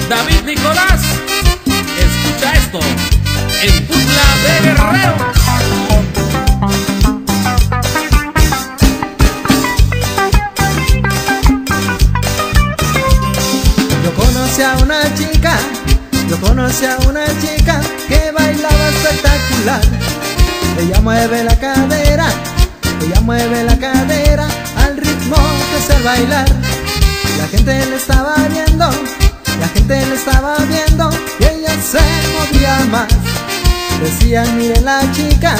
David Nicolás, escucha esto en Puebla de Guerrero. Yo conocí a una chica que bailaba espectacular. Ella mueve la cadera al ritmo que es el bailar. La gente le estaba viendo y ella se movía más. Decían miren la chica,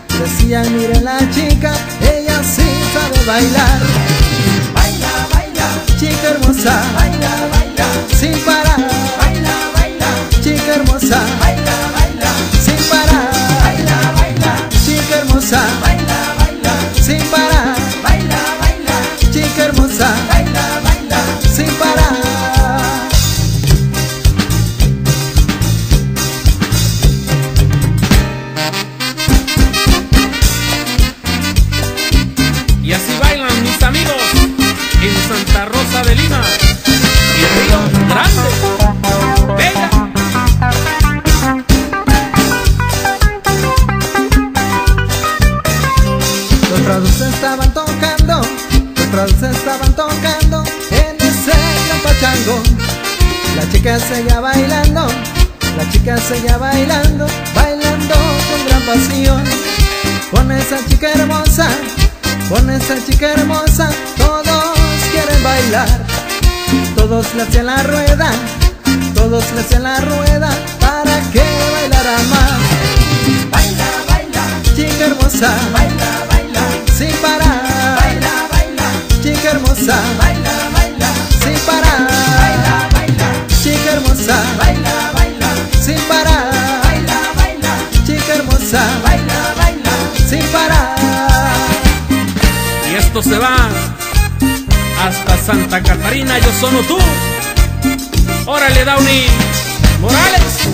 ella sí sabe bailar. Baila, baila, chica hermosa, baila, baila, sin parar. baila, baila, Chica hermosa, baila, baila, sin parar. baila, baila, Chica hermosa, baila, baila, sin parar. baila, baila, Chica hermosa, baila, baila. sin parar. Y así bailan mis amigos en Santa Rosa de Lima y Río Grande. ¡Venga! Los producers estaban tocando en ese gran pachango. La chica seguía bailando, bailando con gran pasión. Con esa chica hermosa, todos quieren bailar. Todos le hacían la rueda, para que bailara más. Baila, baila, Chica hermosa, baila, baila, sin parar. baila, baila, Chica hermosa, baila, baila, sin parar. baila, baila, Chica hermosa, baila, baila, sin parar. baila, baila, Chica hermosa, baila, baila. sin parar. Y esto se va hasta Santa Catarina, yo sono tú. Órale, Downy Morales.